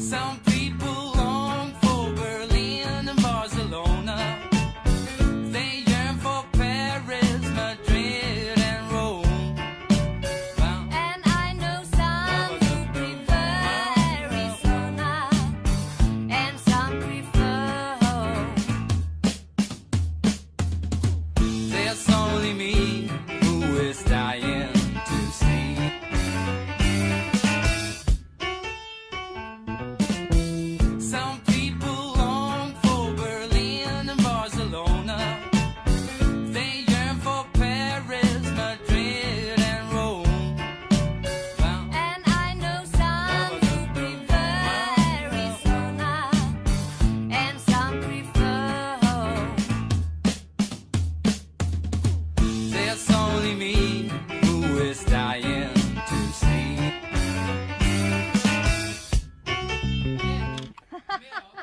Some people long for Berlin and Barcelona. They yearn for Paris, Madrid, and Rome. And I know some who prefer Arizona, and some prefer home. There's only me who is dying to see. Some people long for Berlin and Barcelona. They yearn for Paris, Madrid, and Rome. And I know some who prefer Arizona, and some prefer home. There's only me who is dying to see.